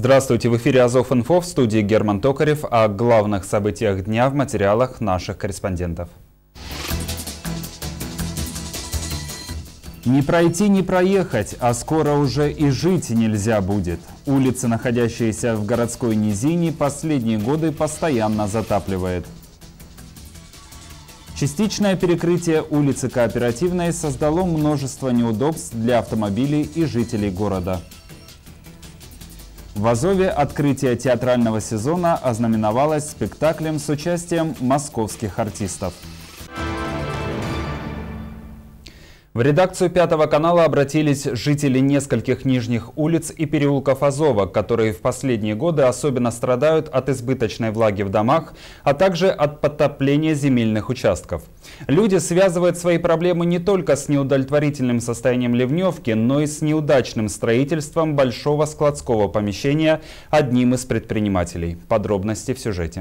Здравствуйте, в эфире Азов-Инфо, в студии Герман Токарев, о главных событиях дня в материалах наших корреспондентов. Не пройти, не проехать, а скоро уже и жить нельзя будет. Улицы, находящиеся в городской низине, последние годы постоянно затапливает. Частичное перекрытие улицы Кооперативной создало множество неудобств для автомобилей и жителей города. В Азове открытие театрального сезона ознаменовалось спектаклем с участием московских артистов. В редакцию Пятого канала обратились жители нескольких нижних улиц и переулков Азова, которые в последние годы особенно страдают от избыточной влаги в домах, а также от подтопления земельных участков. Люди связывают свои проблемы не только с неудовлетворительным состоянием ливневки, но и с неудачным строительством большого складского помещения одним из предпринимателей. Подробности в сюжете.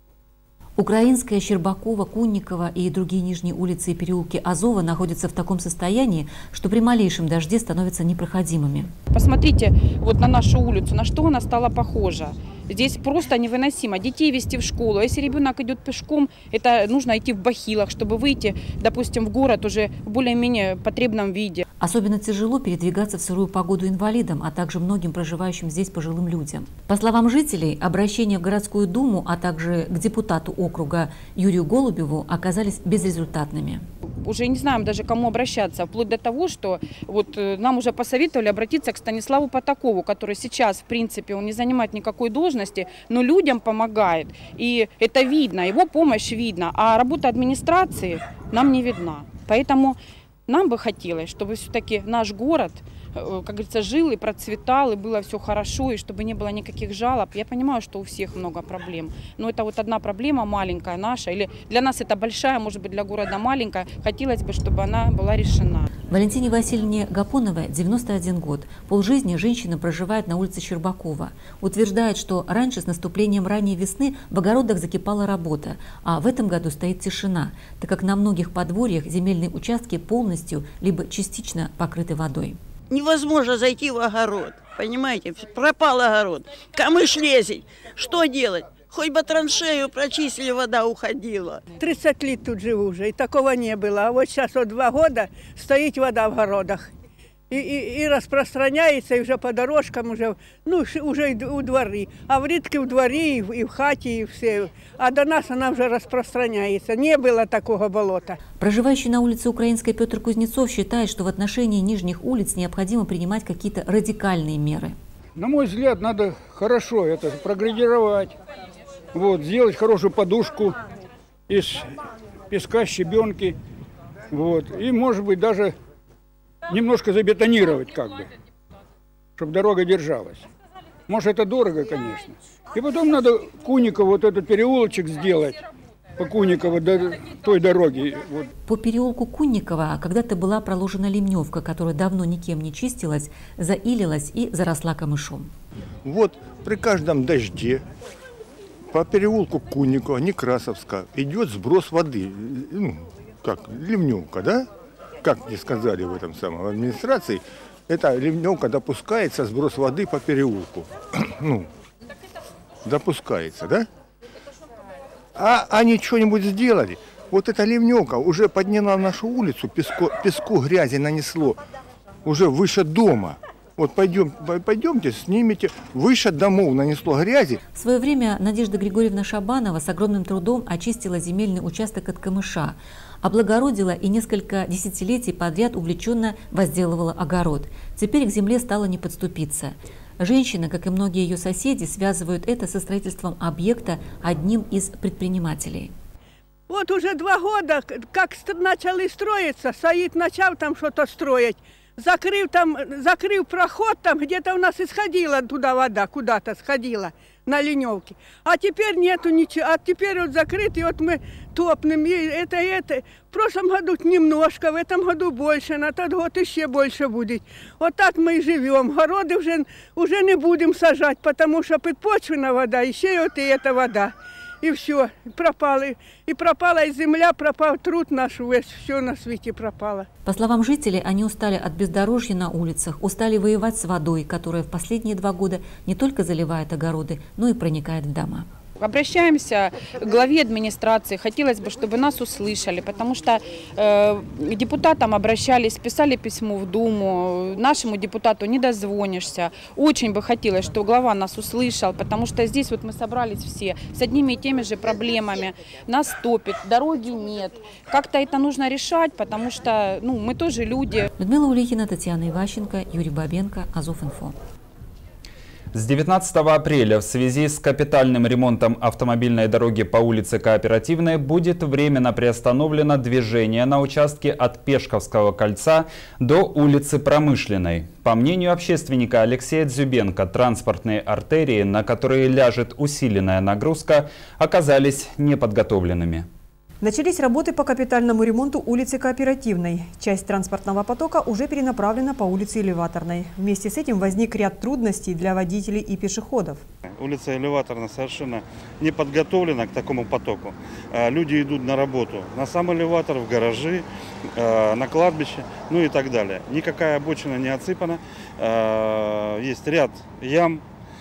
Украинская, Щербакова, Кунникова и другие нижние улицы и переулки Азова находятся в таком состоянии, что при малейшем дожде становятся непроходимыми. Посмотрите вот на нашу улицу, на что она стала похожа. Здесь просто невыносимо. Детей везти в школу. А если ребенок идет пешком, это нужно идти в бахилах, чтобы выйти, допустим, в город уже в более-менее потребном виде. Особенно тяжело передвигаться в сырую погоду инвалидам, а также многим проживающим здесь пожилым людям. По словам жителей, обращения в городскую думу, а также к депутату округа Юрию Голубеву оказались безрезультатными. Уже не знаем даже, к кому обращаться, вплоть до того, что вот нам уже посоветовали обратиться к Станиславу Потакову, который сейчас, в принципе, он не занимает никакой должности, но людям помогает. И это видно, его помощь видно, а работа администрации нам не видна. Поэтому нам бы хотелось, чтобы все-таки наш город, как говорится, жил и процветал, и было все хорошо, и чтобы не было никаких жалоб. Я понимаю, что у всех много проблем, но это вот одна проблема маленькая наша, или для нас это большая, может быть, для города маленькая. Хотелось бы, чтобы она была решена. Валентине Васильевне Гапоновой 91 год. Полжизни женщина проживает на улице Щербакова. Утверждает, что раньше с наступлением ранней весны в огородах закипала работа, а в этом году стоит тишина, так как на многих подворьях земельные участки полностью либо частично покрыты водой. Невозможно зайти в огород, понимаете, пропал огород, камыш лезет, что делать? Хоть бы траншею прочистили, вода уходила. 30 лет тут живу уже, и такого не было. А вот сейчас вот 2 года стоит вода в городах. И распространяется, и уже по дорожкам, уже и у дворы. А в рідки в дворі, и в хате, и все. А до нас она уже распространяется. Не было такого болота. Проживающий на улице Украинской Петр Кузнецов считает, что в отношении нижних улиц необходимо принимать какие-то радикальные меры. На мой взгляд, надо хорошо это проградировать, вот, сделать хорошую подушку из песка, щебенки, вот, и, может быть, даже немножко забетонировать, как бы, чтобы дорога держалась. Может, это дорого, конечно. И потом надо Кунникову вот этот переулочек сделать, по Кунникову до той дороги. Вот. По переулку Кунникова когда-то была проложена ливневка, которая давно никем не чистилась, заилилась и заросла камышом. Вот при каждом дожде по переулку Кунникова, Некрасовска, идет сброс воды. Ну, как ливневка, да? Как мне сказали в этом самом администрации, эта ливневка допускается, сброс воды по переулку. Ну, допускается, да? А они что-нибудь сделали? Вот эта ливневка уже подняла нашу улицу, песку грязи нанесло уже выше дома. Вот пойдемте, снимите, выше домов нанесло грязи. В свое время Надежда Григорьевна Шабанова с огромным трудом очистила земельный участок от камыша, облагородила и несколько десятилетий подряд увлеченно возделывала огород. Теперь к земле стало не подступиться. Женщина, как и многие ее соседи, связывают это со строительством объекта одним из предпринимателей. Вот уже 2 года, как начали строиться, Саид начал там что-то строить. Закрыл проход, там где-то у нас исходила туда вода, куда-то сходила на ливневке. А теперь нету ничего, а теперь вот закрыт, и вот мы топнем, и это. В прошлом году немножко, в этом году больше, на тот год еще больше будет. Вот так мы и живем. Городы уже не будем сажать, потому что подпочвенная вода, еще и вот и эта вода. и все, пропали. И пропала и земля, пропал труд наш весь, все на свете пропало. По словам жителей, они устали от бездорожья на улицах, устали воевать с водой, которая в последние 2 года не только заливает огороды, но и проникает в дома. Обращаемся к главе администрации, хотелось бы, чтобы нас услышали, потому что к депутатам обращались, писали письмо в Думу, нашему депутату не дозвонишься. Очень бы хотелось, чтобы глава нас услышал, потому что здесь вот мы собрались все с одними и теми же проблемами. Нас топит, дороги нет. Как-то это нужно решать, потому что мы тоже люди. Людмила Улихина, Татьяна Иващенко, Юрий Бабенко, Азов.Инфо. С 19 апреля в связи с капитальным ремонтом автомобильной дороги по улице Кооперативной будет временно приостановлено движение на участке от Пешковского кольца до улицы Промышленной. По мнению общественника Алексея Дзюбенко, транспортные артерии, на которые ляжет усиленная нагрузка, оказались неподготовленными. Начались работы по капитальному ремонту улицы Кооперативной. Часть транспортного потока уже перенаправлена по улице Элеваторной. Вместе с этим возник ряд трудностей для водителей и пешеходов. Улица Элеваторная совершенно не подготовлена к такому потоку. Люди идут на работу, на сам элеватор, в гаражи, на кладбище, и так далее. Никакая обочина не отсыпана. Есть ряд ям,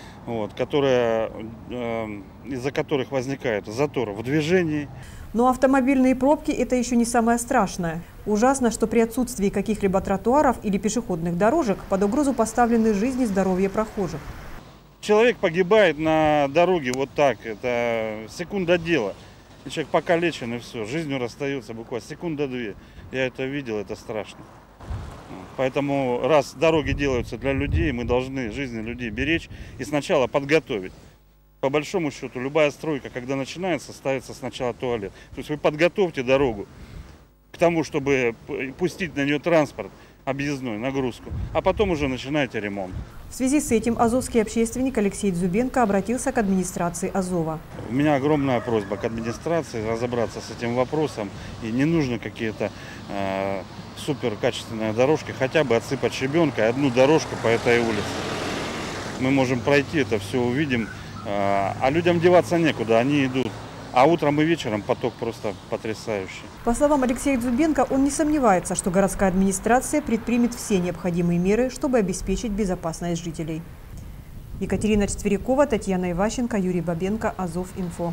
из-за которых возникает затор в движении. Но автомобильные пробки – это еще не самое страшное. Ужасно, что при отсутствии каких-либо тротуаров или пешеходных дорожек под угрозу поставлены жизнь и здоровье прохожих. Человек погибает на дороге вот так, это секунда дела. Человек покалечен и все, жизнью расстается буквально секунда-две. Я это видел, это страшно. Поэтому раз дороги делаются для людей, мы должны жизни людей беречь и сначала подготовить. По большому счету, любая стройка, когда начинается, ставится сначала туалет. То есть вы подготовьте дорогу к тому, чтобы пустить на нее транспорт, объездной, нагрузку, а потом уже начинаете ремонт. В связи с этим азовский общественник Алексей Дзюбенко обратился к администрации Азова. У меня огромная просьба к администрации разобраться с этим вопросом. И не нужно какие-то супер качественные дорожки, хотя бы отсыпать щебенкой одну дорожку по этой улице. Мы можем пройти это все, увидим. А людям деваться некуда, они идут. А утром и вечером поток просто потрясающий. По словам Алексея Дзюбенко, он не сомневается, что городская администрация предпримет все необходимые меры, чтобы обеспечить безопасность жителей. Екатерина Четверякова, Татьяна Иващенко, Юрий Бабенко, Азов.Инфо.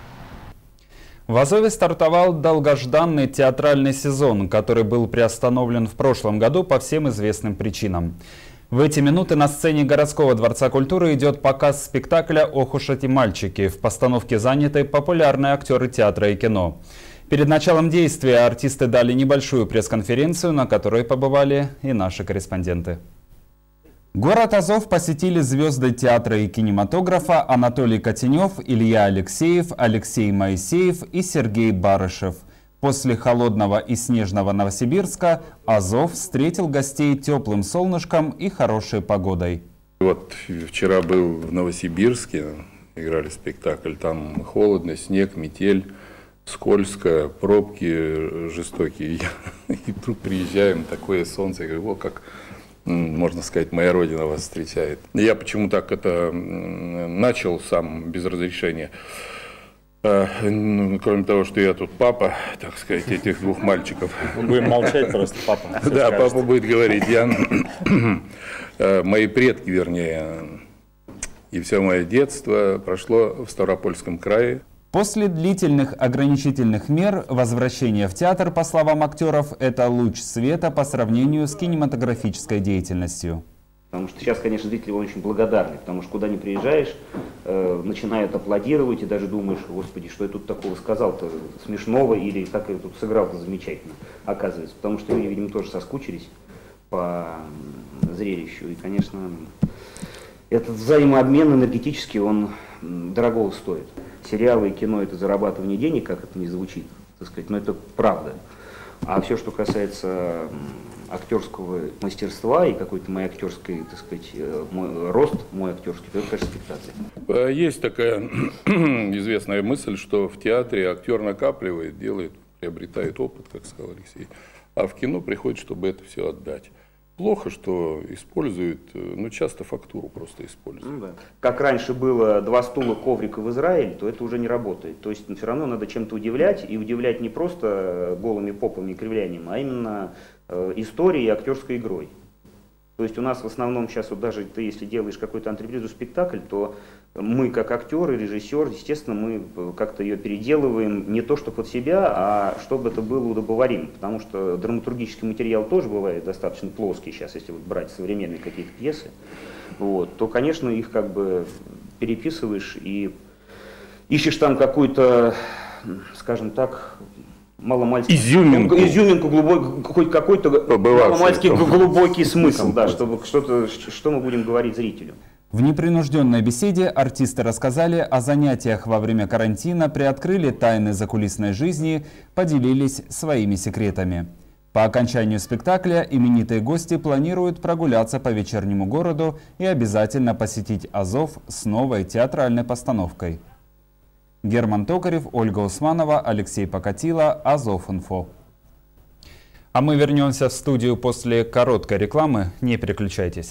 В Азове стартовал долгожданный театральный сезон, который был приостановлен в прошлом году по всем известным причинам. В эти минуты на сцене городского дворца культуры идет показ спектакля «Ох уж эти мальчики». В постановке заняты популярные актеры театра и кино. Перед началом действия артисты дали небольшую пресс-конференцию, на которой побывали и наши корреспонденты. Город Азов посетили звезды театра и кинематографа Анатолий Котенев, Илья Алексеев, Алексей Моисеев и Сергей Барышев. После холодного и снежного Новосибирска Азов встретил гостей теплым солнышком и хорошей погодой. Вот вчера был в Новосибирске, играли спектакль, там холодно, снег, метель, скользко, пробки жестокие. И тут приезжаем, такое солнце, я говорю, как, можно сказать, моя родина вас встречает. Я почему так это начал сам без разрешения. Кроме того, что я тут папа, так сказать, этих двух мальчиков. Будем молчать просто, папа. Да, папа будет говорить. Мои предки, вернее, и все мое детство прошло в Ставропольском крае. После длительных ограничительных мер возвращение в театр, по словам актеров, это луч света по сравнению с кинематографической деятельностью. Потому что сейчас, конечно, зрители очень благодарны, потому что куда ни приезжаешь, начинают аплодировать и даже думаешь, господи, что я тут такого сказал-то смешного или как я тут сыграл-то замечательно, оказывается. Потому что люди, видимо, тоже соскучились по зрелищу. И, конечно, этот взаимообмен энергетический, он дорого стоит. Сериалы и кино – это зарабатывание денег, как это ни звучит, так сказать, но это правда. А все, что касается актерского мастерства и какой-то моей актерской, так сказать, мой рост, мой актерский, это, конечно, спектакль. Есть такая известная мысль, что в театре актер накапливает, делает, приобретает опыт, как сказал Алексей, а в кино приходит, чтобы это все отдать. Плохо, что используют, ну, часто фактуру просто используют. Ну, да. Как раньше было 2 стула, коврика в Израиле, то это уже не работает. То есть все равно надо чем-то удивлять, и удивлять не просто голыми попами и кривлянием, а именно историей и актерской игрой. То есть у нас в основном сейчас, вот даже ты, если делаешь какой-то антрепризу спектакль, то мы, как актеры, режиссер, естественно, мы как-то ее переделываем не то, что под себя, а чтобы это было удобоваримо. Потому что драматургический материал тоже бывает достаточно плоский сейчас, если вот брать современные какие-то пьесы, вот, то, конечно, их как бы переписываешь и ищешь там какую-то, скажем так, маломальски изюминку глубокий, хоть какой-то маломальски глубокий смысл, да, чтобы что мы будем говорить зрителю. В непринужденной беседе артисты рассказали о занятиях во время карантина, приоткрыли тайны закулисной жизни, поделились своими секретами. По окончанию спектакля именитые гости планируют прогуляться по вечернему городу и обязательно посетить Азов с новой театральной постановкой. Герман Токарев, Ольга Усманова, Алексей Покатило, Азов.Инфо. А мы вернемся в студию после короткой рекламы. Не переключайтесь.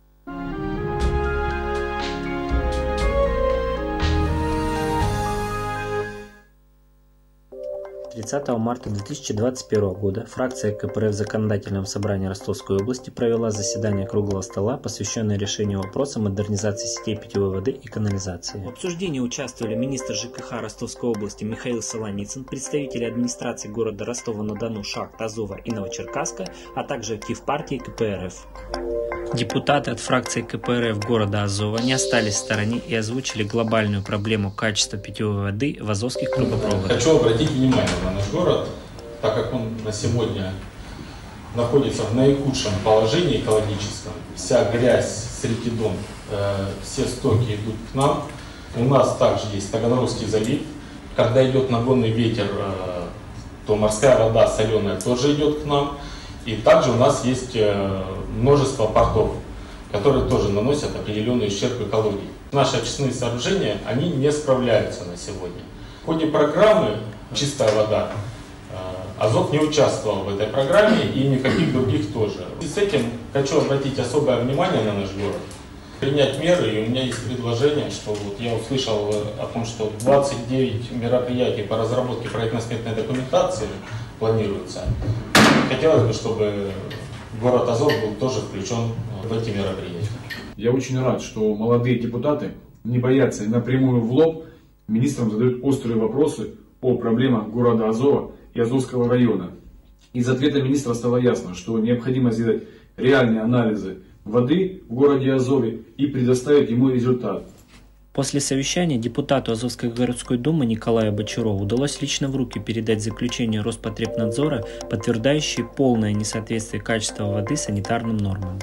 30 марта 2021 года фракция КПРФ в Законодательном собрании Ростовской области провела заседание круглого стола, посвященное решению вопроса модернизации сетей питьевой воды и канализации. В обсуждении участвовали министр ЖКХ Ростовской области Михаил Солоницын, представители администрации города Ростова-на-Дону, шахт Азова и Новочеркасска, а также актив партии КПРФ. Депутаты от фракции КПРФ города Азова не остались в стороне и озвучили глобальную проблему качества питьевой воды в азовских трубопроводах. Хочу обратить внимание на наш город, так как он на сегодня находится в наихудшем положении экологическом. Вся грязь с реки Дон, все стоки идут к нам. У нас также есть Таганрогский залив. Когда идет нагонный ветер, то морская вода соленая тоже идет к нам. И также у нас есть множество портов, которые тоже наносят определенный ущерб экологии. Наши очистные сооружения, они не справляются на сегодня. В ходе программы «Чистая вода» Азов не участвовал в этой программе и никаких других тоже. И с этим хочу обратить особое внимание на наш город, принять меры, и у меня есть предложение, что вот я услышал о том, что 29 мероприятий по разработке проектно-сметной документации планируется. Хотелось бы, чтобы город Азов был тоже включен в эти мероприятия. Я очень рад, что молодые депутаты не боятся и напрямую в лоб министрам задают острые вопросы о проблемах города Азова и Азовского района. Из ответа министра стало ясно, что необходимо сделать реальные анализы воды в городе Азове и предоставить ему результат. После совещания депутату Азовской городской думы Николаю Бочарову удалось лично в руки передать заключение Роспотребнадзора, подтверждающее полное несоответствие качества воды санитарным нормам.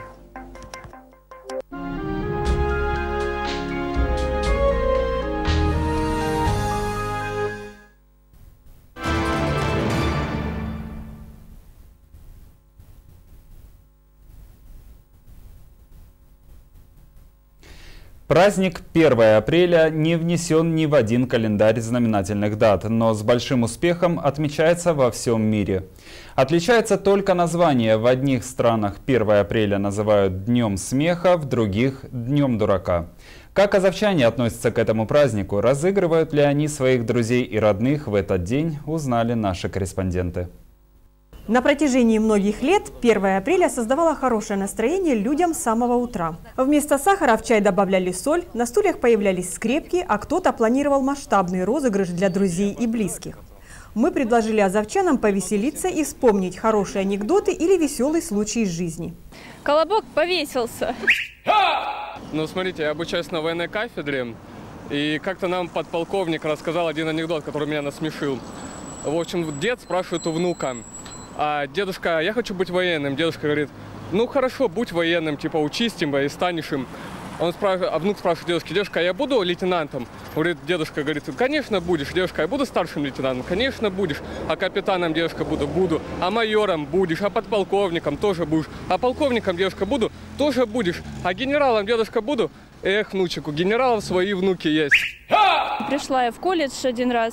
Праздник 1 апреля не внесен ни в один календарь знаменательных дат, но с большим успехом отмечается во всем мире. Отличается только название. В одних странах 1 апреля называют Днем смеха, в других – Днем дурака. Как азовчане относятся к этому празднику, разыгрывают ли они своих друзей и родных в этот день, узнали наши корреспонденты. На протяжении многих лет 1 апреля создавало хорошее настроение людям с самого утра. Вместо сахара в чай добавляли соль, на стульях появлялись скрепки, а кто-то планировал масштабный розыгрыш для друзей и близких. Мы предложили азовчанам повеселиться и вспомнить хорошие анекдоты или веселый случай из жизни. Колобок повесился. Ну, смотрите, я обучаюсь на военной кафедре, и как-то нам подполковник рассказал один анекдот, который меня насмешил. В общем, дед спрашивает у внука: а дедушка, я хочу быть военным. Дедушка говорит: ну хорошо, будь военным, типа учись и станешь им. А внук спрашивает дедушки: дедушка, я буду лейтенантом? Дедушка говорит: конечно будешь. Дедушка, я буду старшим лейтенантом? Конечно будешь. А капитаном, дедушка, буду. А майором будешь, а подполковником тоже будешь. А полковником, дедушка, буду, тоже будешь. А генералом, дедушка, буду? Эх, внучек, у генералов свои внуки есть. Пришла я в колледж один раз.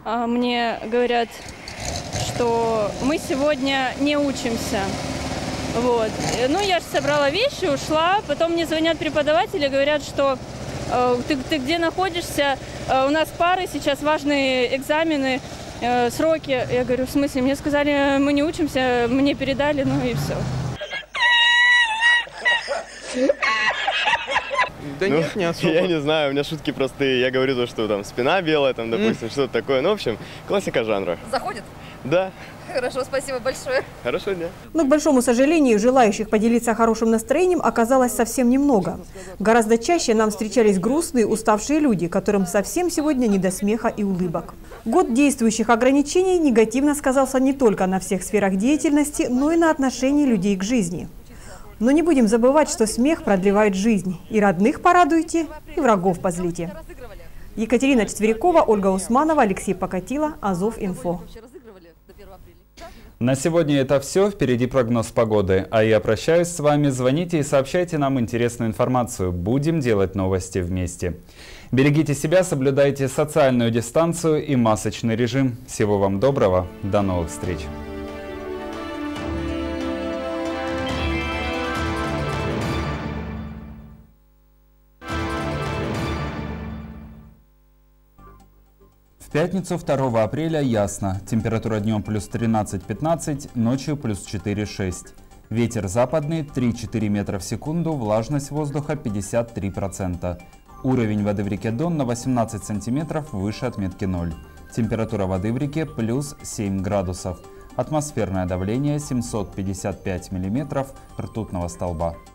Мне говорят, что мы сегодня не учимся. Вот. Ну, я же собрала вещи, ушла, потом мне звонят преподаватели, говорят, что ты где находишься, у нас пары, сейчас важные экзамены, сроки. Я говорю, в смысле? Мне сказали, мы не учимся, мне передали, ну и все. Да ну, нет, не особо. Я не знаю, у меня шутки простые. Я говорю то, что там спина белая, там, допустим, что-то такое. Ну, в общем, классика жанра. Заходит? Да. Хорошо, спасибо большое. Хорошего дня. Но, к большому сожалению, желающих поделиться хорошим настроением оказалось совсем немного. Гораздо чаще нам встречались грустные, уставшие люди, которым совсем сегодня не до смеха и улыбок. Год действующих ограничений негативно сказался не только на всех сферах деятельности, но и на отношении людей к жизни. Но не будем забывать, что смех продлевает жизнь. И родных порадуйте, и врагов позлите. Екатерина Четверякова, Ольга Усманова, Алексей Покатило, Азов.Инфо. На сегодня это все. Впереди прогноз погоды. А я прощаюсь с вами. Звоните и сообщайте нам интересную информацию. Будем делать новости вместе. Берегите себя, соблюдайте социальную дистанцию и масочный режим. Всего вам доброго. До новых встреч. В пятницу 2 апреля ясно. Температура днем плюс 13-15, ночью плюс 4-6. Ветер западный 3-4 метра в секунду, влажность воздуха 53%. Уровень воды в реке Дон на 18 сантиметров выше отметки 0. Температура воды в реке плюс 7 градусов. Атмосферное давление 755 миллиметров ртутного столба.